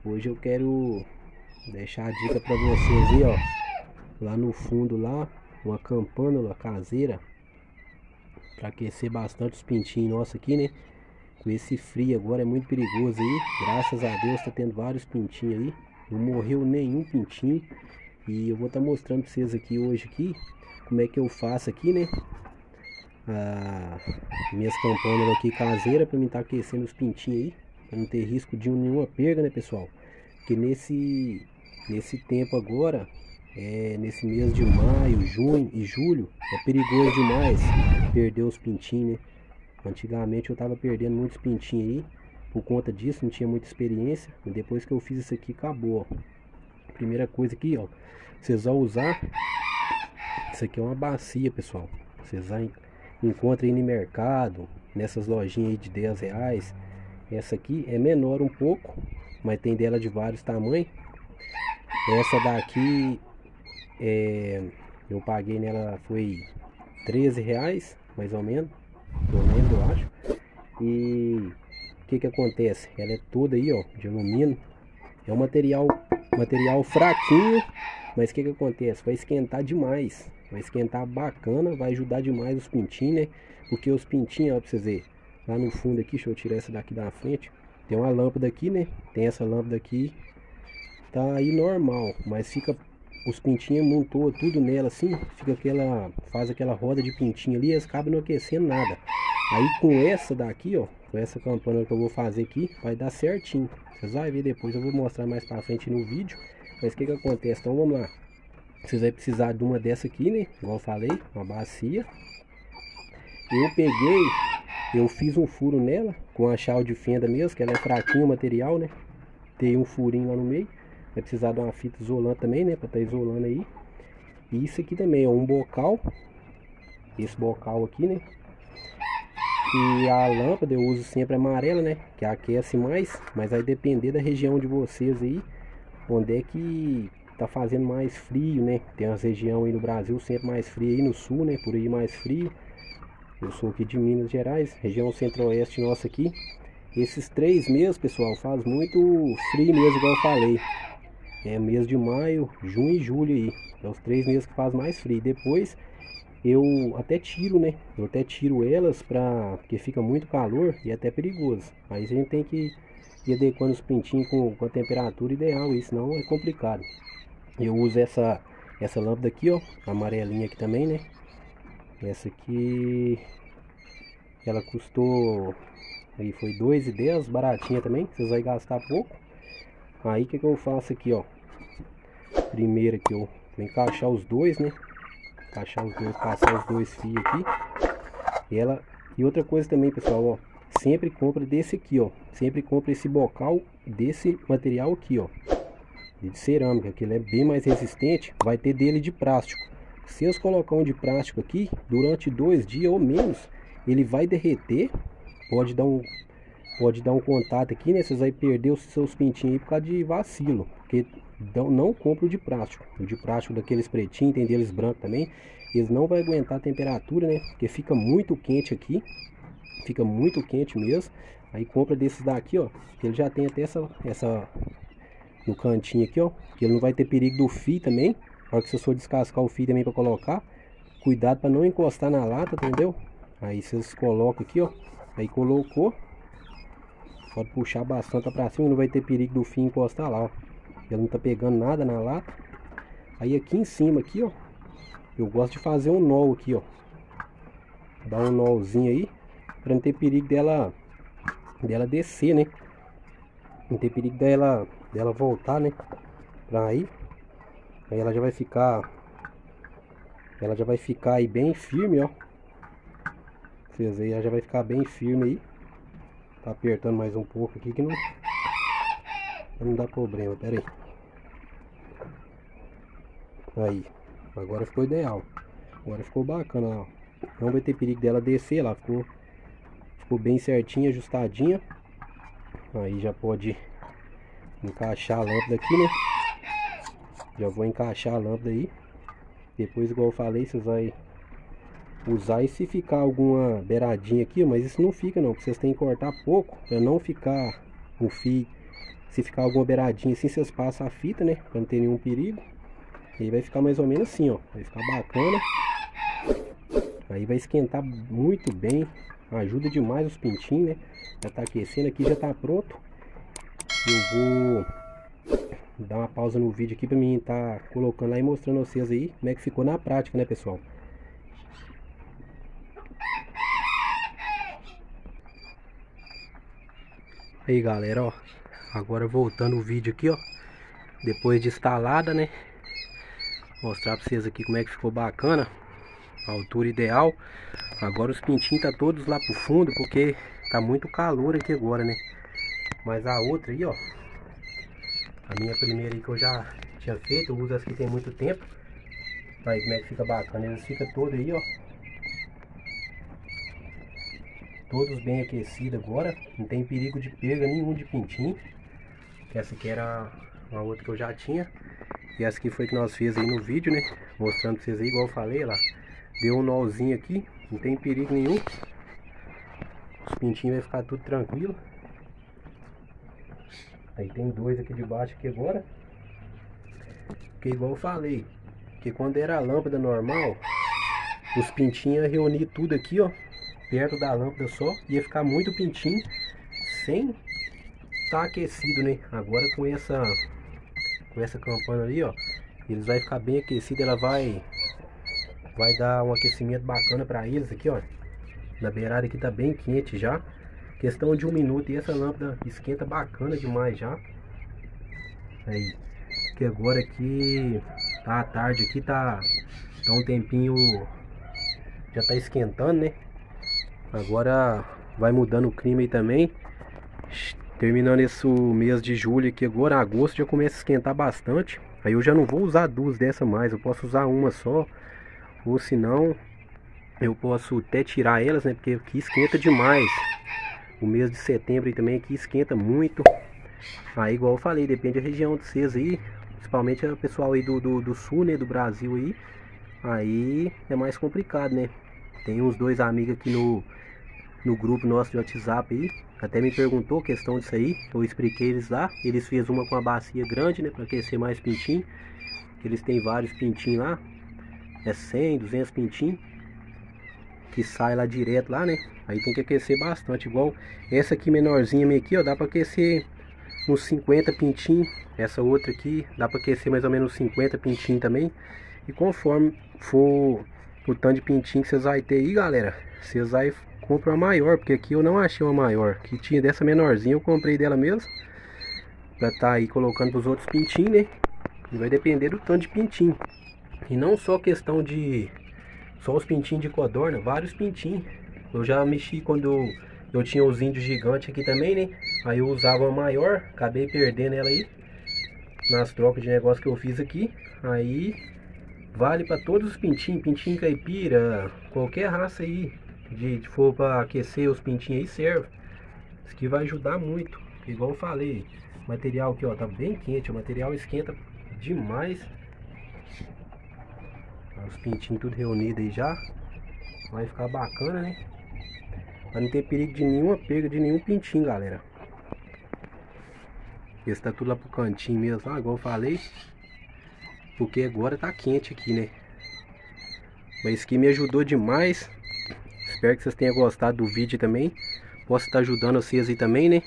Hoje eu quero deixar a dica pra vocês aí, ó. Lá no fundo lá, uma campânula caseira pra aquecer bastante os pintinhos nossos aqui, né? Com esse frio agora é muito perigoso aí. Graças a Deus tá tendo vários pintinhos aí. Não morreu nenhum pintinho. E eu vou estar mostrando pra vocês aqui hoje aqui como é que eu faço aqui, né? Minhas campânulas aqui caseiras pra mim estar aquecendo os pintinhos aí. Pra não ter risco de nenhuma perda, né, pessoal? Porque nesse tempo agora, nesse mês de maio, junho e julho, é perigoso demais perder os pintinhos, né? Antigamente eu tava perdendo muitos pintinhos aí, por conta disso, não tinha muita experiência. E depois que eu fiz isso aqui, acabou, ó. Primeira coisa aqui, ó, vocês vão usar, isso aqui é uma bacia, pessoal. Vocês encontram aí no mercado, nessas lojinhas aí de R$10. Essa aqui é menor um pouco, mas tem dela de vários tamanhos. Essa daqui eu paguei nela, foi R$13 mais ou menos, eu lembro, eu acho. E o que acontece? Ela é toda aí, ó, de alumínio. É um material fraquinho, mas o que acontece? Vai esquentar demais, vai esquentar bacana, vai ajudar demais os pintinhos, né? Porque os pintinhos, ó, pra vocês verem, lá no fundo aqui, deixa eu tirar essa daqui da frente, tem uma lâmpada aqui, né? Tem essa lâmpada aqui, tá aí normal, mas fica, os pintinhos montou tudo nela assim, fica faz aquela roda de pintinho ali, eles acabam não aquecendo nada. Aí com essa daqui, ó, com essa campana que eu vou fazer aqui, vai dar certinho. Vocês vão ver depois, eu vou mostrar mais pra frente no vídeo. Mas o que acontece? Então vamos lá. Vocês vão precisar de uma dessa aqui, né? Igual eu falei, uma bacia. Eu fiz um furo nela, com a chave de fenda mesmo, que ela é fraquinho o material, né? Tem um furinho lá no meio. Vai precisar de uma fita isolante também, né? Pra estar isolando aí. E isso aqui também, ó, um bocal. Esse bocal aqui, né? E a lâmpada eu uso sempre amarela, né? Que aquece mais. Mas vai depender da região de vocês aí, onde é que tá fazendo mais frio, né? Tem umas regiões aí no Brasil sempre mais frio, aí no sul, né? Por aí mais frio. Eu sou aqui de Minas Gerais, região centro-oeste nossa aqui. Esses 3 meses, pessoal, faz muito frio mesmo, igual eu falei. É mês de maio, junho e julho aí. É os 3 meses que faz mais frio. Depois eu até tiro, né? Eu até tiro elas porque fica muito calor e é até perigoso. Aí a gente tem que ir adequando os pintinhos com a temperatura ideal, e senão é complicado. Eu uso essa lâmpada aqui, ó, amarelinha aqui também, né? Essa aqui ela custou, aí foi R$2,10, baratinha também, vocês vão gastar pouco. Aí o que eu faço aqui, ó? Primeiro aqui eu vou encaixar os dois, né? Encaixar os dois, passar os dois fios aqui. E outra coisa também, pessoal, ó, sempre compra desse aqui, ó. Sempre compra esse bocal desse material aqui, ó, de cerâmica, que ele é bem mais resistente. Vai ter dele de plástico. Se eu colocar um de plástico aqui, durante 2 dias ou menos, ele vai derreter. Pode dar um contato aqui, né? Vocês vão perder os seus pintinhos aí por causa de vacilo. Porque não compra o de plástico. O de plástico daqueles pretinhos, tem deles branco também. Eles não vão aguentar a temperatura, né? Porque fica muito quente aqui. Fica muito quente mesmo. Aí compra desses daqui, ó. Que ele já tem até essa no cantinho aqui, ó. Que ele não vai ter perigo do fio também. Na hora que você for descascar o fio também para colocar, cuidado para não encostar na lata, entendeu? Aí vocês colocam aqui, ó. Aí colocou, pode puxar bastante para cima, não vai ter perigo do fio encostar lá, ó. Ele não tá pegando nada na lata. Aí aqui em cima aqui, ó, eu gosto de fazer um nó aqui, ó. Dar um nózinho aí, para não ter perigo dela descer, né? Não ter perigo dela voltar, né? Pra aí ela já vai ficar aí bem firme, ó. Vocês aí, ela já vai ficar bem firme aí. Tá apertando mais um pouco aqui que não dá problema, pera aí. Aí, agora ficou ideal. Agora ficou bacana, ó. Não vai ter perigo dela descer lá, ficou bem certinha, ajustadinha. Aí já pode encaixar a lâmpada aqui, né? Já vou encaixar a lâmpada aí. Depois, igual eu falei, vocês vão usar, e se ficar alguma beiradinha aqui, mas isso não fica não, vocês têm que cortar pouco para não ficar um fio Se ficar alguma beiradinha assim, vocês passam a fita, né? Pra não ter nenhum perigo. E aí vai ficar mais ou menos assim, ó. Vai ficar bacana. Aí vai esquentar muito bem. Ajuda demais os pintinhos, né? Já tá aquecendo aqui, já tá pronto. Eu vou dar uma pausa no vídeo aqui pra mim tá colocando lá e mostrando a vocês aí como é que ficou na prática, né, pessoal? Aí, galera, ó. Agora voltando o vídeo aqui, ó. Depois de instalada, né? Mostrar pra vocês aqui como é que ficou bacana. A altura ideal. Agora os pintinhos tá todos lá pro fundo, porque tá muito calor aqui agora, né? Mas a outra aí, ó. A minha primeira aí que eu já tinha feito. Eu uso essa aqui tem muito tempo. Aí como é que fica bacana. Eles ficam todos aí, ó. Todos bem aquecidos agora. Não tem perigo de perda nenhum de pintinho. Essa aqui era uma outra que eu já tinha. E essa aqui foi que nós fizemos aí no vídeo, né? Mostrando pra vocês aí, igual eu falei, lá. Deu um nozinho aqui. Não tem perigo nenhum. Os pintinhos vai ficar tudo tranquilo. Aí tem dois aqui de baixo aqui agora. Porque igual eu falei, que quando era a lâmpada normal, os pintinhos iam reunir tudo aqui, ó, perto da lâmpada só. Ia ficar muito pintinho sem tá aquecido, né? Agora com essa campana ali, ó, eles vai ficar bem aquecido. Ela vai dar um aquecimento bacana para eles aqui, ó. Na beirada aqui tá bem quente já. Questão de 1 minuto e essa lâmpada esquenta bacana demais já. Aí, que agora aqui tá à tarde aqui, tá um tempinho, já tá esquentando, né? Agora vai mudando o clima aí também. Terminando esse mês de julho aqui agora, agosto já começa a esquentar bastante. Aí eu já não vou usar duas dessa mais, eu posso usar uma só. Ou se não, eu posso até tirar elas, né? Porque aqui esquenta demais. O mês de setembro aí também aqui esquenta muito. Aí igual eu falei, depende da região de vocês aí. Principalmente o pessoal aí do sul, né? Do Brasil aí. Aí é mais complicado, né? Tem uns dois amigos aqui no grupo nosso de WhatsApp aí. Até me perguntou a questão disso aí. Eu expliquei eles lá. Eles fez uma com a bacia grande, né? Pra aquecer mais pintinho. Eles têm vários pintinhos lá. É 100, 200 pintinhos. Que sai lá direto lá, né? Aí tem que aquecer bastante. Igual essa aqui menorzinha minha aqui, ó. Dá pra aquecer uns 50 pintinhos. Essa outra aqui dá pra aquecer mais ou menos 50 pintinhos também. E conforme for o tanto de pintinho que vocês vão ter aí, galera, vocês vão comprar uma maior. Porque aqui eu não achei uma maior. Que tinha dessa menorzinha, eu comprei dela mesmo. Pra tá aí colocando pros outros pintinhos, né? E vai depender do tanto de pintinho. E não só questão de só os pintinhos de codorna, vários pintinhos. Eu já mexi quando eu tinha os índios gigantes aqui também, né? Aí eu usava uma maior, acabei perdendo ela aí nas trocas de negócio que eu fiz aqui. Aí vale para todos os pintinhos, pintinho caipira, qualquer raça aí de for para aquecer os pintinhos aí serve. Isso aqui vai ajudar muito. Igual eu falei, o material aqui, ó, tá bem quente, o material esquenta demais. Os pintinhos tudo reunido aí já. Vai ficar bacana, né? Pra não ter perigo de nenhuma perda de nenhum pintinho, galera. Esse tá tudo lá pro cantinho mesmo, ó, igual eu falei. Porque agora tá quente aqui, né? Mas isso aqui me ajudou demais. Espero que vocês tenham gostado do vídeo também. Posso estar ajudando vocês aí também, né?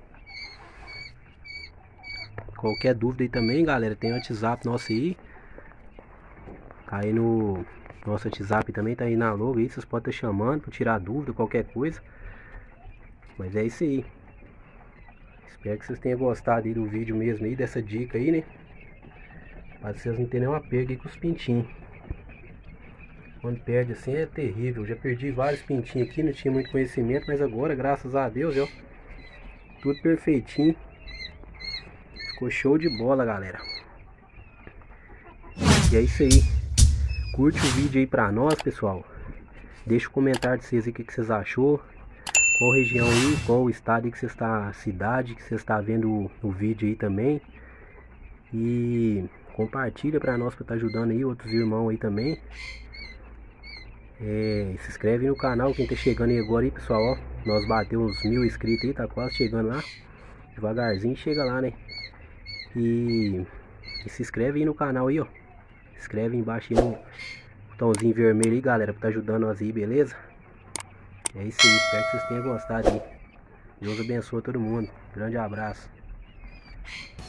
Qualquer dúvida aí também, galera, tem o WhatsApp nosso aí. Tá aí no nosso WhatsApp também, tá aí na logo aí. Vocês podem estar chamando para tirar dúvida, qualquer coisa. Mas é isso aí. Espero que vocês tenham gostado aí do vídeo mesmo aí, dessa dica aí, né? Para vocês não terem nenhuma perda aí com os pintinhos. Quando perde assim é terrível. Eu já perdi vários pintinhos aqui, não tinha muito conhecimento. Mas agora, graças a Deus, ó, tudo perfeitinho. Ficou show de bola, galera. E é isso aí. Curte o vídeo aí pra nós, pessoal. Deixa o comentário de vocês aí, o que vocês achou. Qual região aí, qual estado aí que você está, cidade que você está vendo o vídeo aí também. E compartilha pra nós, pra estar ajudando aí outros irmãos aí também. Se inscreve no canal, quem tá chegando aí agora aí, pessoal, ó. Nós batemos uns 1000 inscritos aí, tá quase chegando lá. Devagarzinho chega lá, né? E se inscreve aí no canal aí, ó. Se inscreve embaixo aí no botãozinho vermelho aí, galera, pra tá ajudando nós aí, beleza? É isso aí, espero que vocês tenham gostado aí. Deus abençoe todo mundo. Grande abraço.